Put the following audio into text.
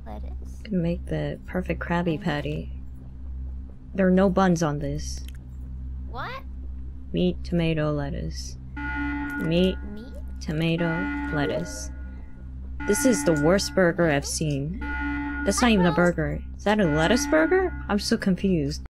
lettuce. Gonna make the perfect Krabby Patty. There are no buns on this. What? Meat, tomato, lettuce. Meat, Meat? tomato, lettuce. This is the worst burger I've seen. That's not even a burger. Is that a lettuce burger? I'm so confused.